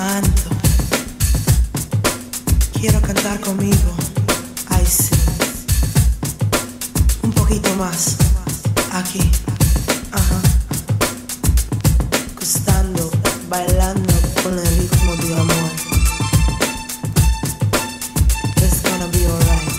manto. Quiero cantar conmigo. Ay, sí. Un poquito más. Aquí. Ajá. Gustando, bailando con el ritmo de amor. It's gonna be alright.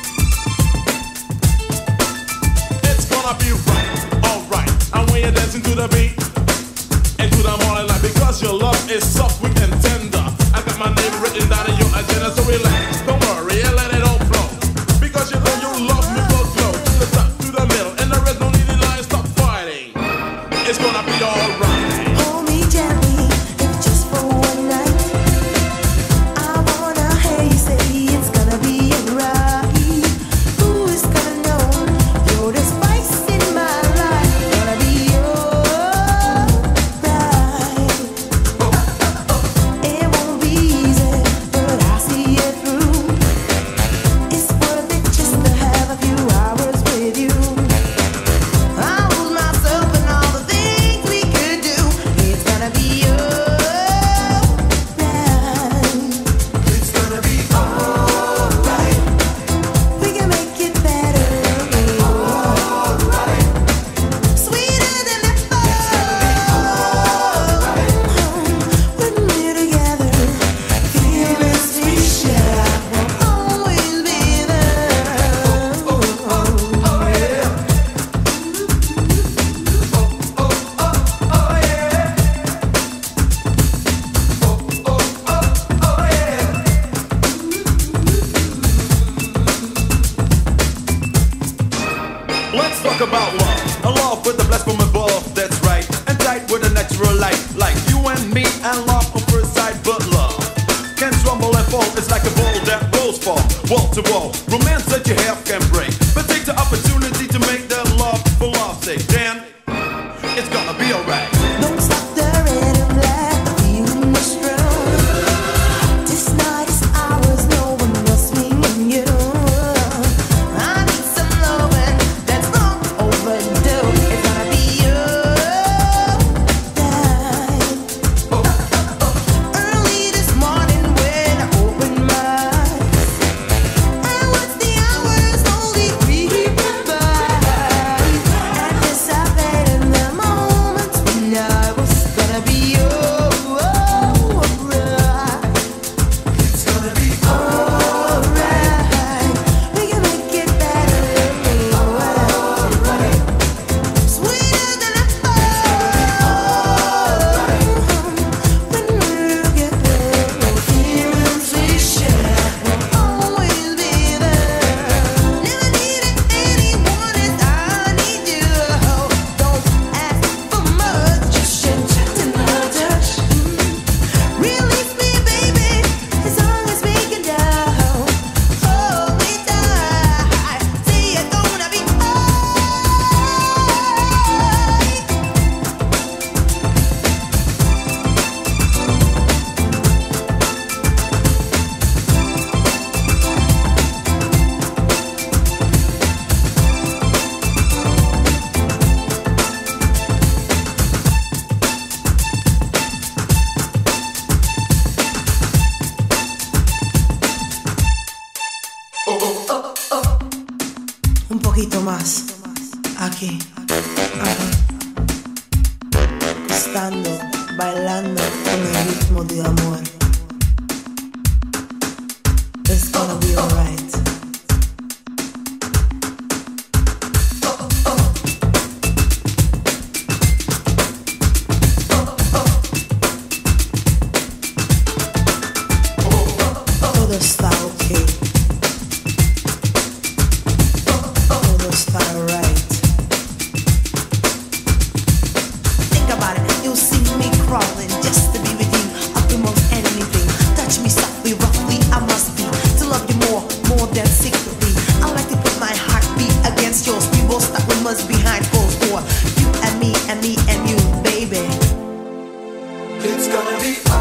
It's gonna be right, alright. And when you're dancing to the beat and to the morning light, because your love is soft, sweet and tender. I got my name written down in your agenda, so relax, don't worry, and let it all flow. Because you know you love me, go flow to the top, to the middle, and there is no need in line, stop fighting. It's gonna be alright. Hold me gently, if just for one night. I wanna hear you say it's gonna be alright. Who is gonna know? You're the spice in my life. Gonna be alright. It won't be easy, but I'll see it through. It's worth it just to have a few hours with you. I lose myself in all the things we could do. It's gonna be alright. It's gonna be alright, We can make it better. alright. Sweeter than before. When we're together, feeling sweet, yeah, will always be there. Oh yeah. Oh yeah. Oh yeah. Let's talk about love. A love with the blessed from above, that's right. And tight with a natural light. Like you and me and love on first sight, but love can rumble and fall. It's like a ball that rolls from wall to wall. Romance that you have can break. But take the opportunity to make that love for love's sake. Then it's gonna be alright. Don't stop the rhythm, let the feeling is strong. This night is ours, no one else, me and you. I need some loving that's not overdue. It's gonna be alright. Early this morning when I opened my eyes, I watched the hours slowly creeping by. And dissipating the moments when I was gonna be alright. It's gonna be Alright, we can make it better. alright. Sweeter than before. When we're together, feeling sweet, yeah, will always be there. Never needed anyone as I need you. Don't ask for much, just gentle touch. Release me, baby, as long as we can down. Hold me tight, say you're gonna be un poquito más. Aquí. Ajá. Gustando, bailando con el ritmo de amor. It's gonna be alright. Todo está okay. Todo está alright. Think about it, you'll see me crawling just to be with you. I'll do most anything. Touch me softly, roughly, I must be to love you more than secretly. I like to put my heartbeat against yours. We will stop, we must behind closed door. You and me and me and you, baby. It's gonna be